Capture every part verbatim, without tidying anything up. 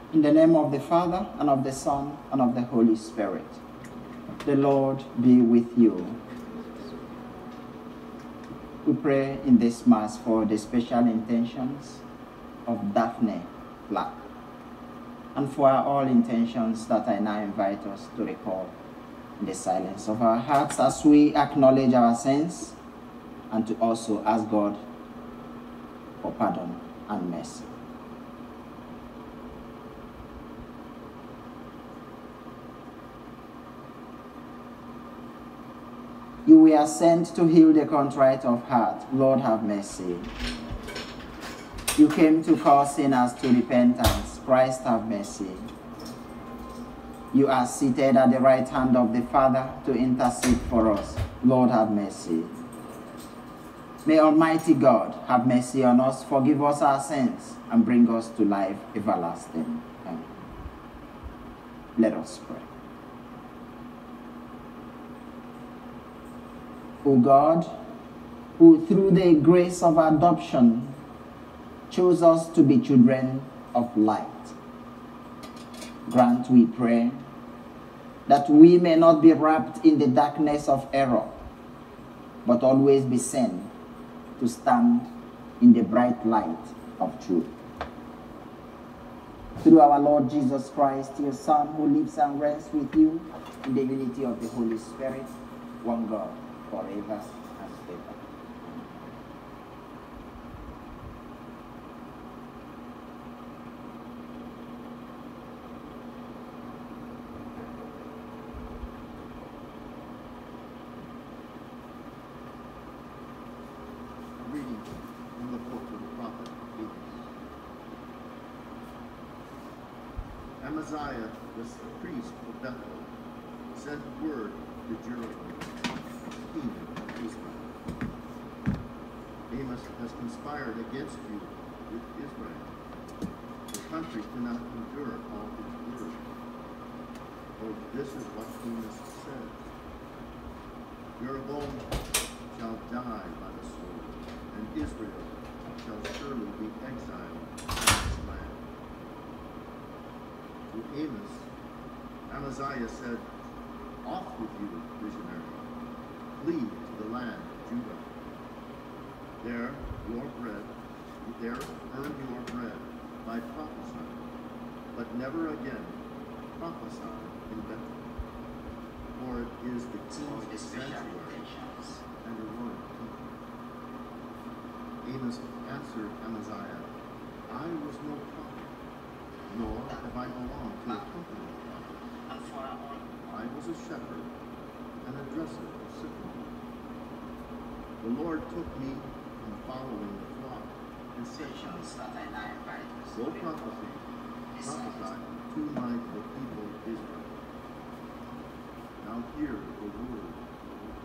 In the name of the Father, and of the Son, and of the Holy Spirit. The Lord be with you. We pray in this Mass for the special intentions of Daphne Black, and for all intentions that I now invite us to recall in the silence of our hearts as we acknowledge our sins and to also ask God for pardon and mercy. You were sent to heal the contrite of heart. Lord, have mercy. You came to call sinners to repentance. Christ, have mercy. You are seated at the right hand of the Father to intercede for us. Lord, have mercy. May Almighty God have mercy on us, forgive us our sins, and bring us to life everlasting. Amen. Let us pray. O God, who through the grace of adoption chose us to be children of light, grant, we pray, that we may not be wrapped in the darkness of error, but always be sent to stand in the bright light of truth. Through our Lord Jesus Christ, your Son, who lives and reigns with you in the unity of the Holy Spirit, one God, forever and ever. Reading from the book of the prophet Amos. Amaziah, the priest of Bethel, sent word to Jeroboam, king of Israel. Amos has conspired against you with Israel. The country cannot endure all his words. For this is what Amos said: Jeroboam shall die by the sword, and Israel shall surely be exiled from its land. To Amos, Amaziah said, Off with you, visionary. Flee to the land of Judah. There your bread, there earn your bread by prophesying, but never again prophesy in Bethel. For it is the king's sanctuary and a royal temple. Amos answered Amaziah, I was no prophet, nor have I belonged to a company of prophets. I was a shepherd and a dresser of sycamore. The Lord took me from following the flock and said to me, Go prophesy, prophesy to my people Israel. Now hear the word of the Lord.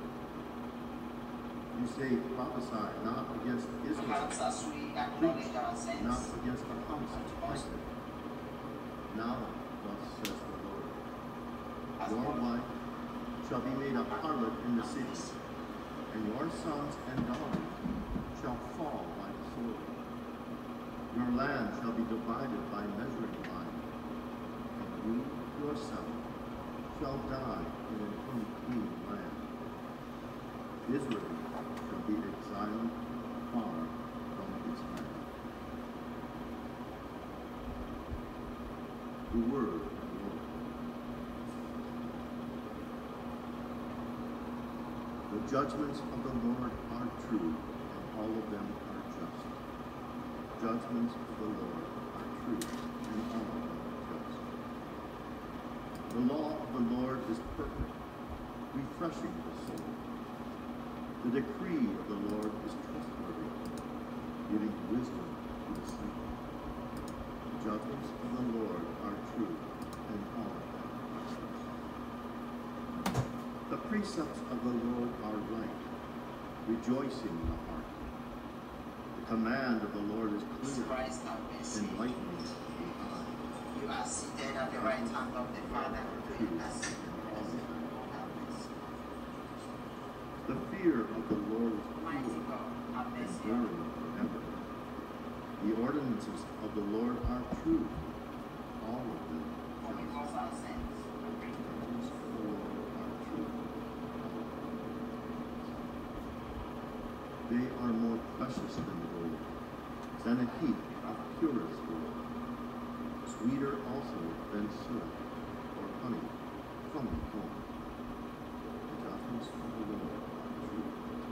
You say, prophesy not against Israel, preach not against the house of Jacob. Now thus says the Lord, your wife shall be made a harlot in the cities, and your sons and daughters shall fall by the sword. Your land shall be divided by measuring line, and you yourself shall die in an unclean land. Israel shall be exiled far from its land. The word of the Lord. The judgments of the Lord are true, and all of them are just. Judgments of the Lord are true, and all of them are just. The law of the Lord is perfect, refreshing the soul. The decree of the Lord is trustworthy, giving wisdom to the simple. The judgments of the Lord are true, and all of them are just. The precepts of the Lord are right, rejoicing in the heart. The command of the Lord is clear, enlightening the eye. You are seated at the right hand of the Father to intercede. The fear of the Lord is pure, enduring forever. The ordinances of the Lord are true, all of them just. Judgments of the Lord are true. They are more precious than gold, than a heap of purest gold, sweeter also than syrup or honey from the comb. The judgments of the Lord are true.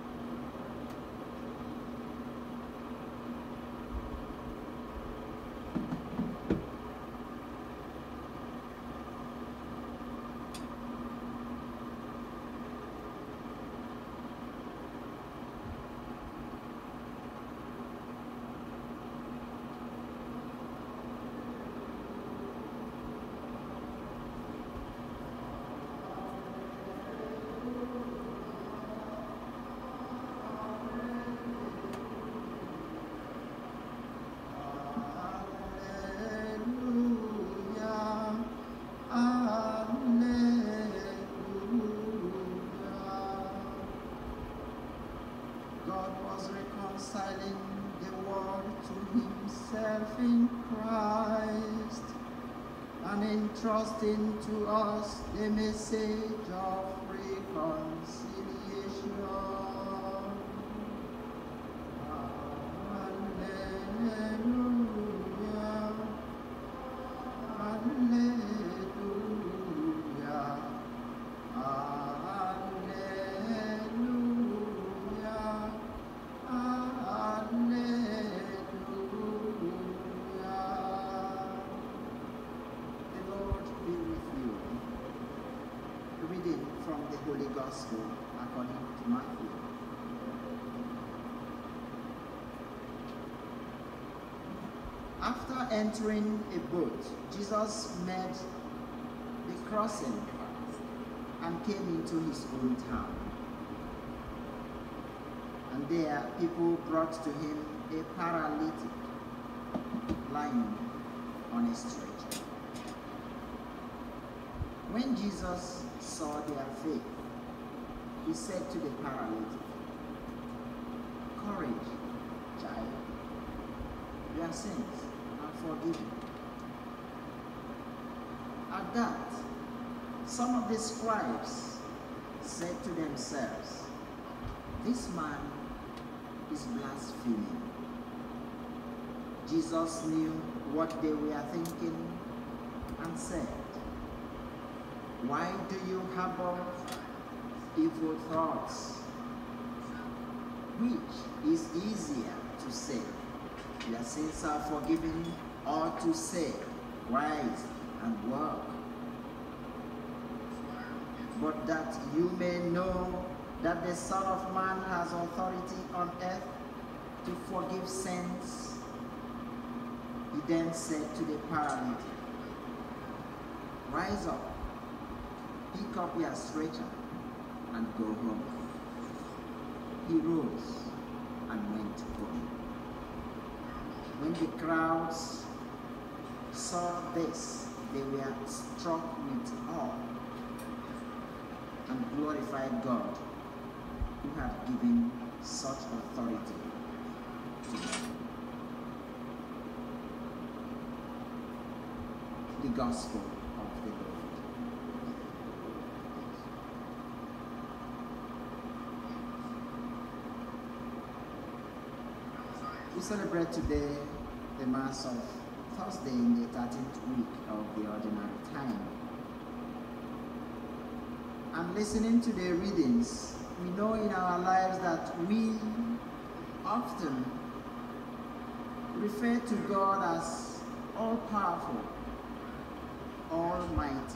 Reconciling the world to himself in Christ and entrusting to us the message of reconciliation. Hallelujah. Hallelujah. From the Holy Gospel according to Matthew. After entering a boat, Jesus made the crossing and came into his own town. And there people brought to him a paralytic lying on a stretcher. When Jesus saw their faith, he said to the paralytic, "Courage, child, your sins are forgiven." At that, some of the scribes said to themselves, "This man is blaspheming." Jesus knew what they were thinking and said, "Why do you harbor evil thoughts? Which is easier to say, 'Your sins are forgiven,' or to say, 'Rise and walk'? But that you may know that the Son of Man has authority on earth to forgive sins." He then said to the paralytic, "Rise up, pick up your stretcher and go home." He rose and went home. When the crowds saw this, they were struck with awe and glorified God, who had given such authority to them. The Gospel of the Lord. We celebrate today the Mass of Thursday in the thirteenth week of the Ordinary Time. And listening to the readings, we know in our lives that we often refer to God as all-powerful, almighty.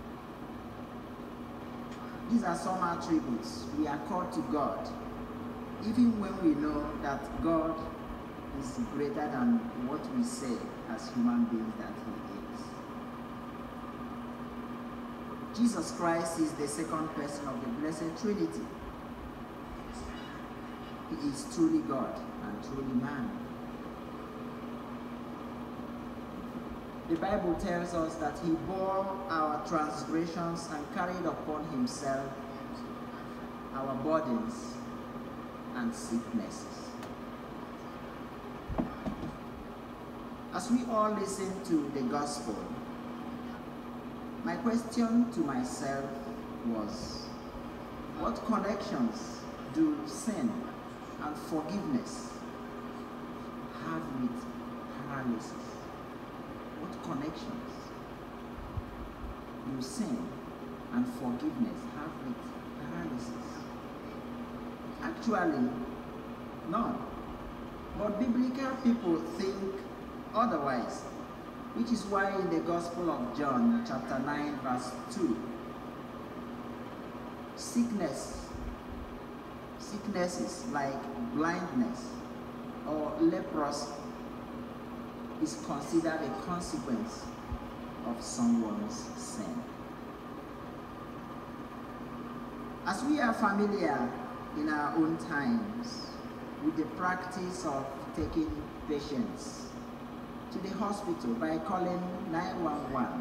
These are some attributes we accord to God, even when we know that God is greater than what we say as human beings that he is. Jesus Christ is the second person of the Blessed Trinity. He is truly God and truly man. The Bible tells us that he bore our transgressions and carried upon himself our burdens and sicknesses. As we all listen to the gospel, My question to myself was, what connections do sin and forgiveness have with paralysis? What connections do sin and forgiveness have with paralysis? Actually, none. But biblical people think otherwise, which is why in the Gospel of John, chapter nine, verse two, sickness, sicknesses like blindness or leprosy is considered a consequence of someone's sin. As we are familiar in our own times with the practice of taking patients to the hospital by calling nine one one.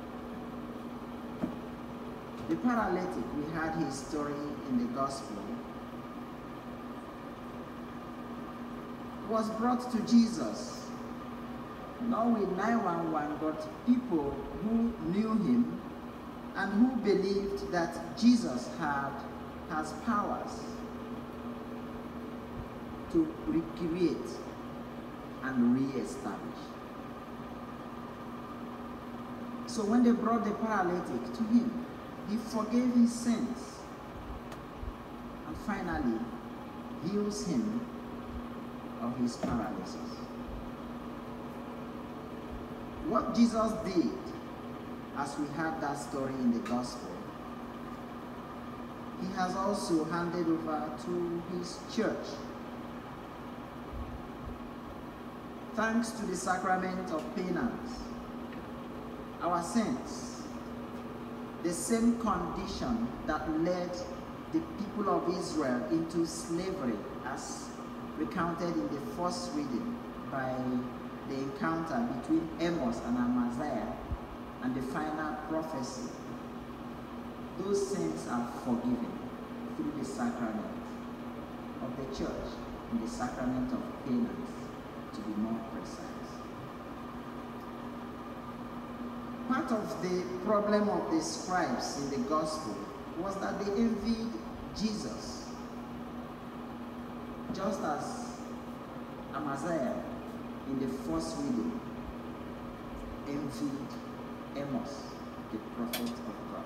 The paralytic, we had his story in the gospel, was brought to Jesus, not with nine one one, but people who knew him and who believed that Jesus had has powers to recreate and re-establish. So when they brought the paralytic to him, he forgave his sins and finally heals him of his paralysis. What Jesus did, as we had that story in the gospel, he has also handed over to his church. Thanks to the sacrament of penance, our sins, the same condition that led the people of Israel into slavery, as recounted in the first reading by the encounter between Amos and Amaziah and the final prophecy, those sins are forgiven through the sacrament of the church, in the sacrament of penance, to be more precise. Part of the problem of the scribes in the gospel was that they envied Jesus, just as Amaziah in the first reading envied Amos, the prophet of God.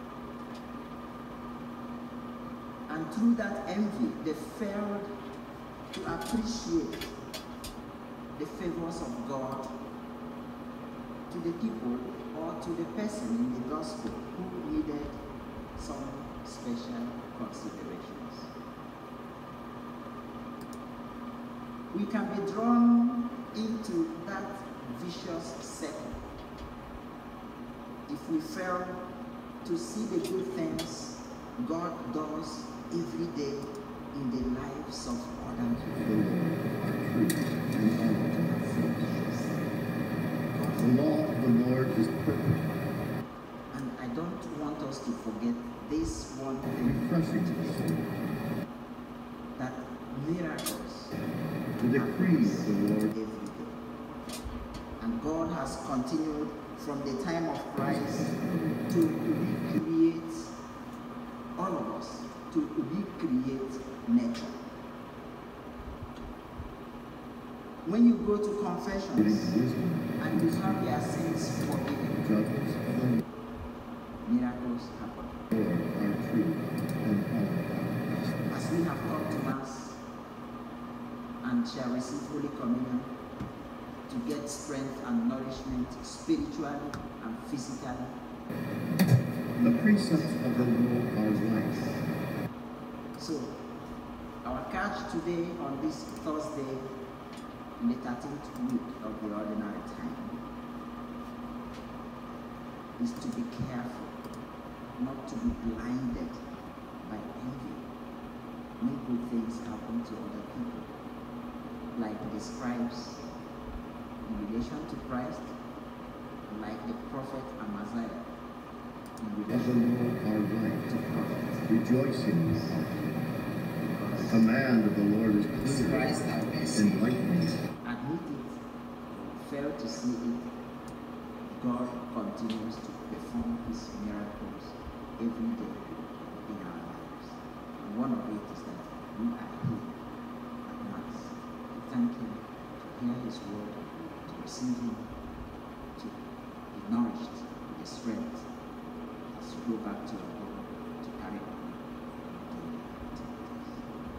And through that envy, they failed to appreciate the favors of God to the people or to the person in the gospel who needed some special considerations. We can be drawn into that vicious circle if we fail to see the good things God does every day in the lives of other people. The law of the Lord is perfect. And I don't want us to forget this one Refreshing to the soul. thing, that miracles The decree of the Lord. every day. And God has continued from the time of Christ to recreate all of us, to recreate nature. When you go to Giving confessions wisdom. and you have your sins forgiven, Judgments of the miracles happen. Lord are true and all. As we have come to Mass and shall receive Holy Communion to get strength and nourishment spiritually and physically, The precepts of the law are life. so our catch today on this Thursday in the thirteenth week of the ordinary time is to be careful not to be blinded by envy when good things happen to other people, like the scribes in relation to Christ, like the prophet Amaziah in Of the relation law are life. to prophet. Rejoice in it. The command of the Lord is clear, Christ have mercy. enlightening. Admit it, fail to see it, God continues to perform His miracles every day in our lives. And one of it is that we are here at Mass to thank Him, to hear His word, to receive Him, to be nourished with the strength as we go back to our home to carry on daily activities.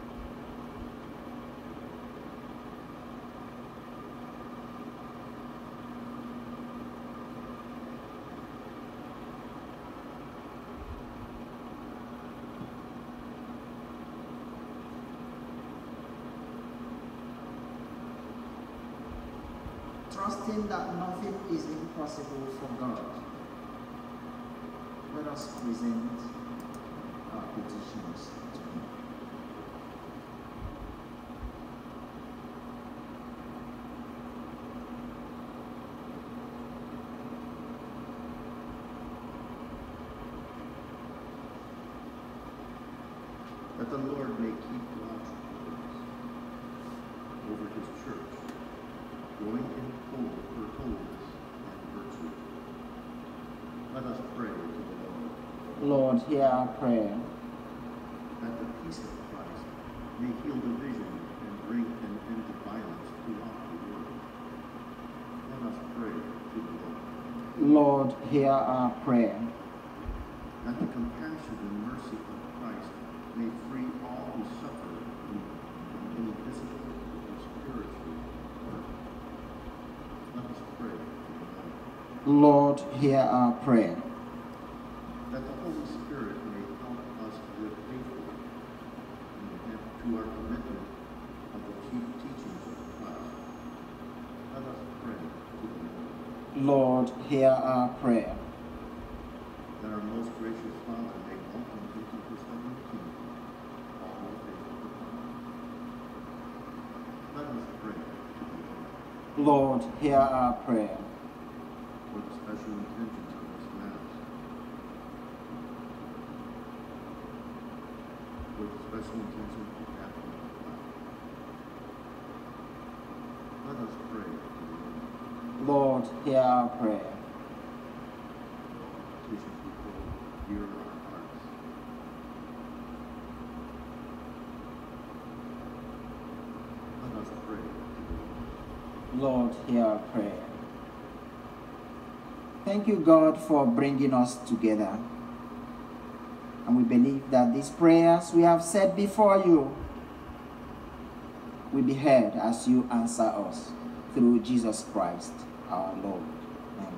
Trusting that nothing is impossible for God, let us present our petitions to Him. That the Lord may keep watch over His church, growing in whole her holiness and virtue. Let us pray to the Lord. Lord, hear our prayer. That the peace of Christ may heal division and bring an end to violence throughout the world. Let us pray to the Lord. Lord, hear our prayer. That the compassion and mercy of Christ may free all who suffer from any physical or spiritual hurt. Let us pray to the Lord. Lord, hear our prayer. That the Holy Spirit may help us live faithfully to our commitment of the chief teachings of Christ. Let us pray to the Lord. Lord, hear our prayer. That our most gracious Father may welcome into His heavenly kingdom all who faithful to God. Let us pray to the Lord. Lord, hear our prayer. For the special intentions of this Mass. For the special intentions of the Catholic life. Let us pray to the Lord. Lord, hear our prayer. Petition people dear in our hearts. Let us pray to the Lord. Lord, hear our prayer. Thank you, God, for bringing us together. And we believe that these prayers we have said before you will be heard as you answer us through Jesus Christ, our Lord. Amen.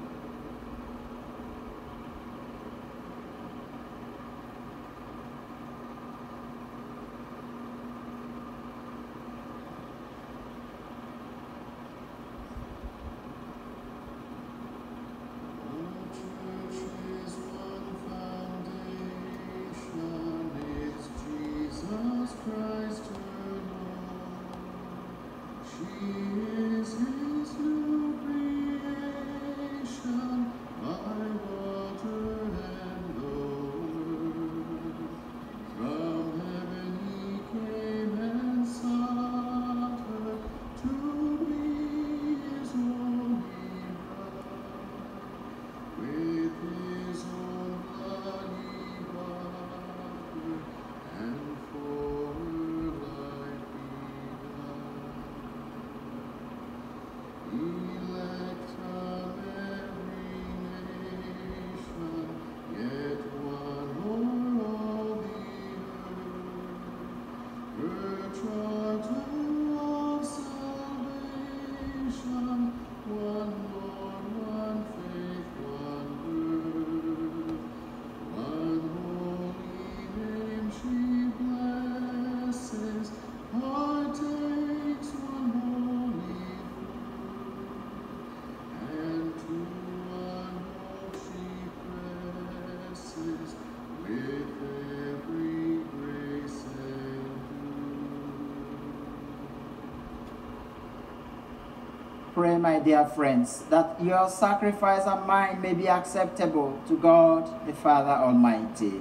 Pray, my dear friends, that your sacrifice and mine may be acceptable to God the Father Almighty.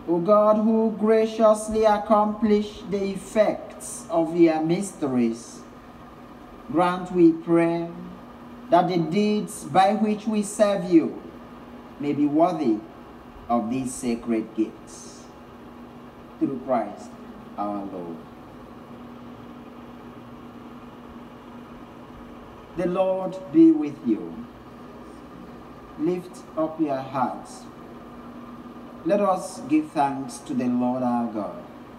O God, who graciously accomplish the effects of your mysteries, grant, we pray, that the deeds by which we serve you may be worthy of these sacred gifts. Through Christ our Lord. The Lord be with you. Lift up your hearts. Let us give thanks to the Lord our God.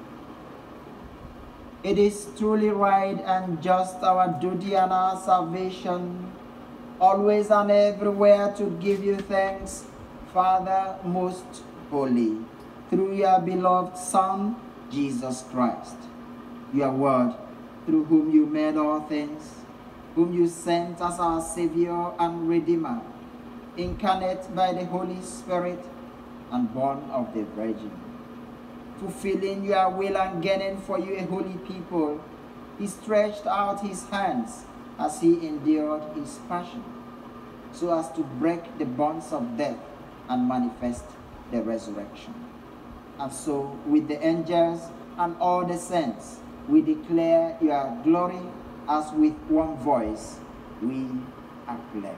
It is truly right and just, our duty and our salvation, always and everywhere to give you thanks, Father most holy, through your beloved Son, Jesus Christ, your word, through whom you made all things, whom you sent as our Savior and Redeemer, incarnate by the Holy Spirit and born of the Virgin. Fulfilling your will and gaining for you a holy people, he stretched out his hands as he endured his passion, so as to break the bonds of death and manifest the resurrection. And so, with the angels and all the saints, we declare your glory, as with one voice we acclaim.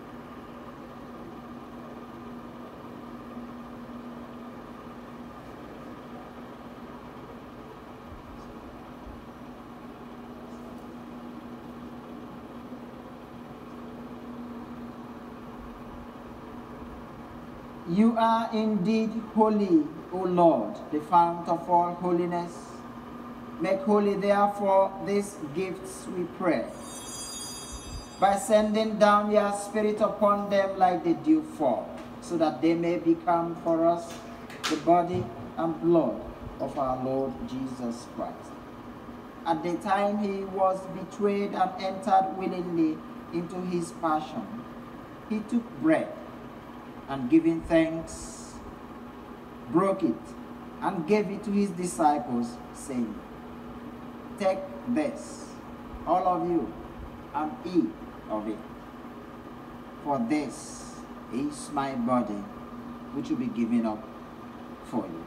You are indeed holy, O Lord, the fount of all holiness. Make holy, therefore, these gifts, we pray, by sending down your Spirit upon them like the dewfall, so that they may become for us the body and blood of our Lord Jesus Christ. At the time he was betrayed and entered willingly into his passion, he took bread, and giving thanks, broke it, and gave it to his disciples, saying, "Take this, all of you, and eat of it. For this is my body, which will be given up for you."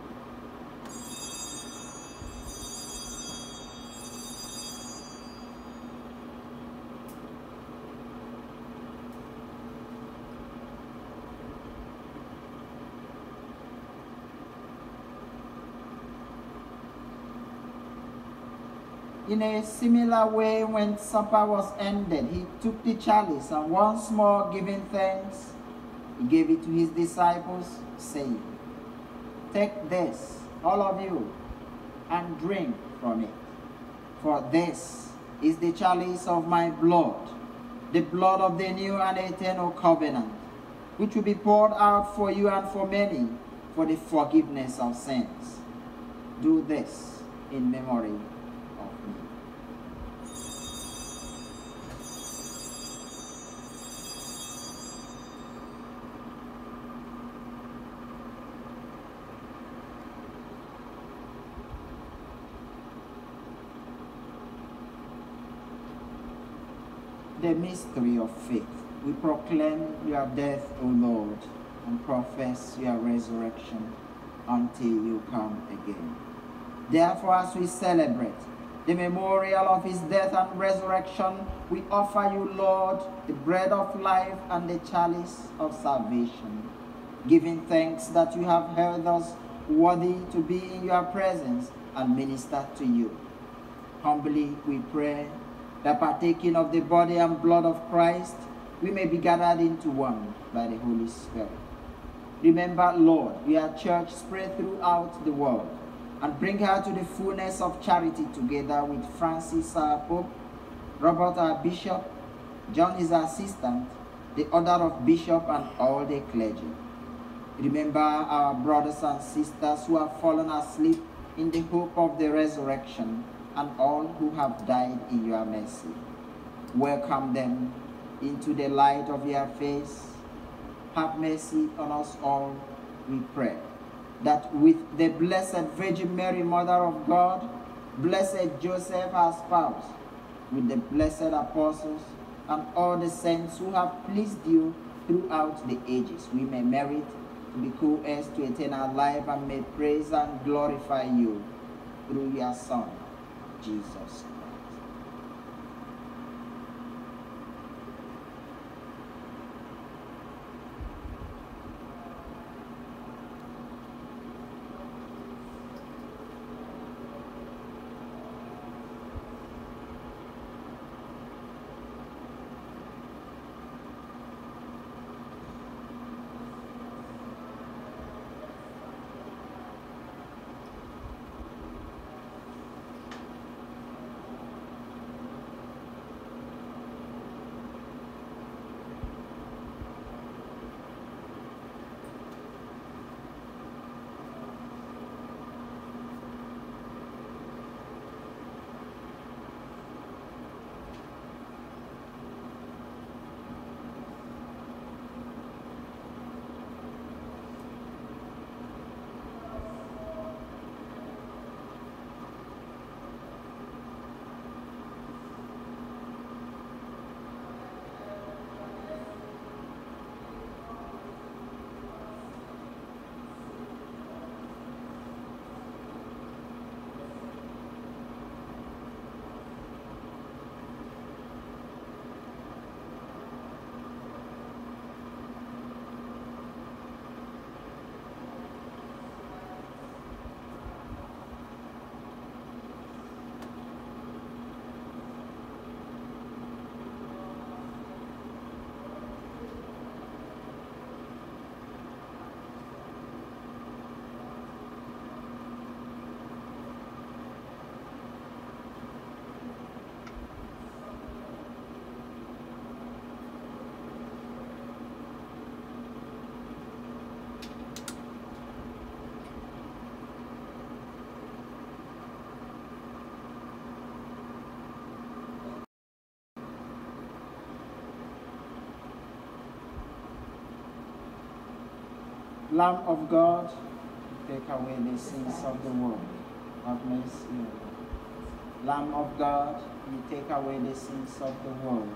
In a similar way, when supper was ended, he took the chalice, and once more giving thanks, he gave it to his disciples, saying, "Take this, all of you, and drink from it. For this is the chalice of my blood, the blood of the new and eternal covenant, which will be poured out for you and for many for the forgiveness of sins. Do this in memory of me." The mystery of faith. We proclaim your death, O Lord, and profess your resurrection until you come again. Therefore, as we celebrate the memorial of his death and resurrection, we offer you, Lord, the bread of life and the chalice of salvation, giving thanks that you have held us worthy to be in your presence and minister to you. Humbly we pray that, partaking of the body and blood of Christ, we may be gathered into one by the Holy Spirit. Remember, Lord, your church spread throughout the world, and bring her to the fullness of charity, together with Francis our Pope, Robert our Bishop, John his assistant, the order of Bishop, and all the clergy. Remember our brothers and sisters who have fallen asleep in the hope of the resurrection, and all who have died in your mercy. Welcome them into the light of your face. Have mercy on us all, we pray, that with the Blessed Virgin Mary, Mother of God, blessed Joseph, our spouse, with the blessed apostles, and all the saints who have pleased you throughout the ages, we may merit to be co-heirs to eternal life, and may praise and glorify you through your Son, Jesus Christ. Lamb of God, take away the sins of the world. Have mercy. Lamb of God, you take away the sins of the world.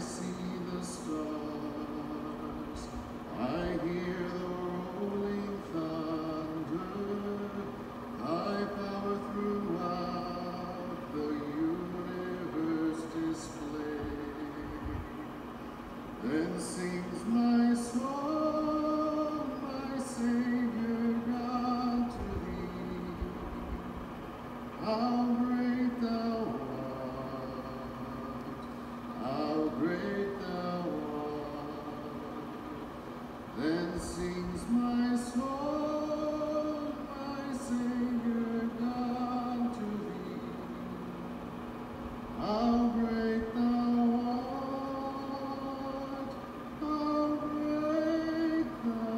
see the stars, I hear the rolling thunder, thy power throughout the universe display. Then sings my soul, my Savior God, to thee. How great thou art, how great thou art. Then sings my soul, my Savior God, to thee. How great thou art, how great thou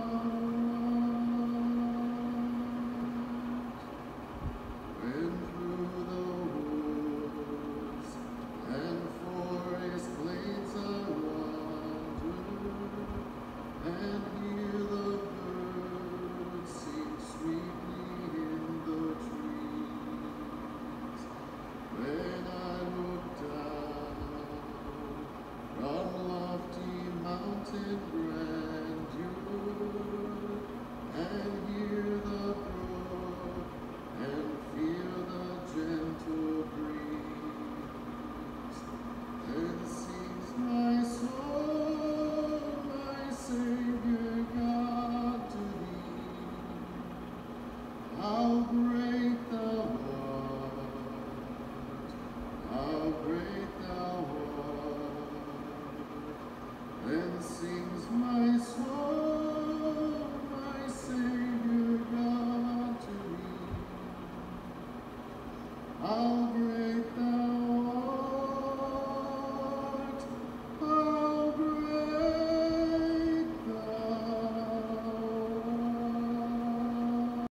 art. When through the woods and forest glades I wander, and hear the birds sing sweetly in the trees. When I look down from lofty mountain grandeur, and hear the brook and feel the gentle breeze, then sings my soul, my Savior God, to thee. How great thou art, how great thou art. Then sings my